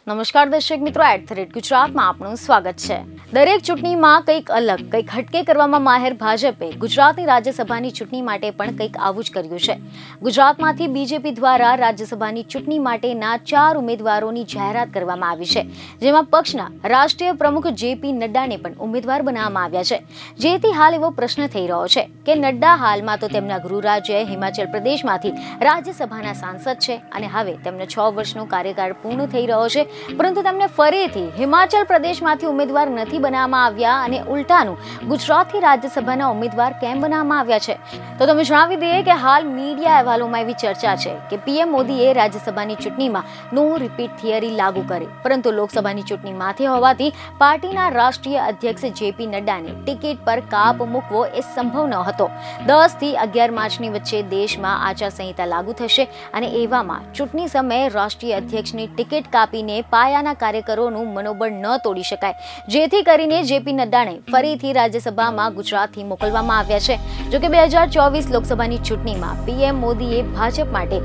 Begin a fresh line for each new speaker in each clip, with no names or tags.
નમસ્કાર દર્શક મિત્રો, @ગુજરાતમાં આપનું સ્વાગત છે। દરેક ચૂંટણીમાં કંઈક અલગ, કંઈક હટકે કરવામાં માહેર ભાજપે ગુજરાતની રાજ્યસભાની ચૂંટણી માટે પણ કંઈક આવું જ કર્યું છે। ગુજરાતમાંથી બીજેપી દ્વારા રાજ્યસભાની ચૂંટણી માટેના 4 ઉમેદવારોની જાહેરાત કરવામાં આવી છે, જેમાં પક્ષના રાષ્ટ્રીય પ્રમુખ જેપી નડ્ડાને પણ ઉમેદવાર બનાવવામાં આવ્યા છે। જેથી હાલ એવો પ્રશ્ન થઈ રહ્યો છે કે નડ્ડા હાલમાં તો તેમના ગૃહ રાજ્ય હિમાચલ પ્રદેશમાંથી રાજ્યસભાના સાંસદ છે અને હવે તેમને 6 વર્ષનો કાર્યકાળ પૂર્ણ થઈ રહ્યો છે, પરંતુ તેમને ફરીથી હિમાચલ પ્રદેશમાંથી ઉમેદવાર નથી બનાવવામાં આવ્યા અને ઉલટાનું ગુજરાતથી રાજ્યસભાના ઉમેદવાર કેમ બનાવવામાં આવ્યા છે? તો તમે જણાવી દઈએ કે હાલ મીડિયા અહેવાલોમાં એવી ચર્ચા છે કે પીએમ મોદીએ રાજ્યસભાની ચૂંટણીમાં નો રિપીટ થિયરી લાગુ કરી, પરંતુ લોકસભાની ચૂંટણી માથે હોવાથી પાર્ટીના રાષ્ટ્રીય અધ્યક્ષ જેપી નડ્ડાને ટિકિટ પર કાપ મૂકવો એ સંભવ ન હતો। 10 થી 11 માર્ચની વચ્ચે દેશમાં આચારસંહિતા લાગુ થશે અને એવામાં ચૂંટણી સમયે રાષ્ટ્રીય અધ્યક્ષની ટિકિટ કાપીને પાયાના કાર્યકરોનું મનોબળ ન તોડી શકાય, જેથી કરીને જેપી નડ્ડાને ફરીથી રાજ્યસભામાં ગુજરાતથી મોકલવામાં આવ્યા છે। જોકે 2024 લોકસભાની ચૂંટણીમાં પીએમ મોદીએ ભાજપ માટે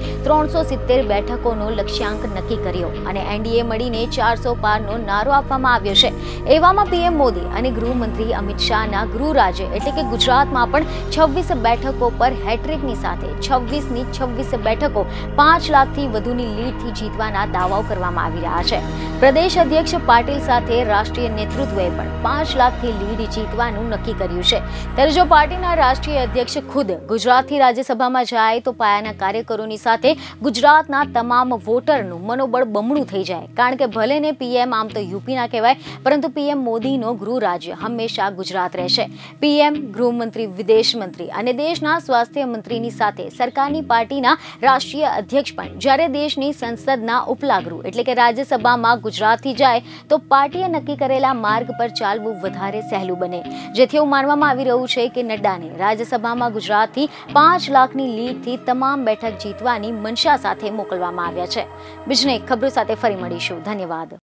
370 બેઠકોનો લક્ષ્યાંક નક્કી કર્યો અને એનડીએ મળીને 400 પારનો નારો આપવામાં આવ્યો છે। એવામાં પીએમ મોદી અને ગૃહમંત્રી અમિત શાહના ગૃહ રાજ્ય એટલે કે ગુજરાતમાં પણ 26 બેઠકો પર હેટ્રિકની સાથે 26ની 26 બેઠકો 5 લાખથી વધુની લીડથી જીતવાના દાવાઓ કરવામાં આવી રહ્યા છે। પ્રદેશ અધ્યક્ષ પાટીલ સાથે રાષ્ટ્રીય નેતૃત્વએ પણ 5 લાખથી લીડ જીતવાનું નક્કી કર્યું છે। ત્યારે જો પાર્ટીના રાષ્ટ્રીય અધ્યક્ષ ખુદ ગુજરાતથી રાજ્યસભામાં જાય તો પાયાના કાર્યકરોની સાથે ગુજરાતના તમામ વોટરનું મનોબળ બમણું થઈ જાય, કારણ કે ભલે ને પીએમ આમ તો યુપી ના કહેવાય, પરંતુ પીએમ મોદીનો ગૃહ રાજ્ય હંમેશા ગુજરાત રહેશે। પીએમ, ગૃહમંત્રી, વિદેશ મંત્રી અને દેશના સ્વાસ્થ્ય મંત્રીની સાથે સરકારની પાર્ટીના રાષ્ટ્રીય અધ્યક્ષ પણ જ્યારે દેશની સંસદના ઉપલા ગૃહ એટલે કે રાજ્યસભામાં ગુજરાતથી જાય તો પાર્ટીએ નક્કી કરેલા માર્ગ પર ચાલવું વધારે સહેલું બને, જેથી એવું માનવામાં આવી રહ્યું છે કે નડ્ડાને રાજ્યસભામાં ગુજરાતથી 5 લાખની લીડથી તમામ બેઠક જીતવાની મનસા સાથે મોકલવામાં આવ્યા છે। બીજી એક ખબરો સાથે ફરી મળીશું। ધન્યવાદ।